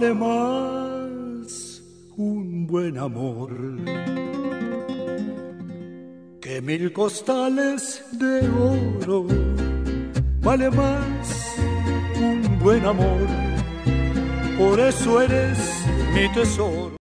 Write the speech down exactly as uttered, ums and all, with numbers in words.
vale más un buen amor que mil costales de oro. Vale más un buen amor, por eso eres mi tesoro.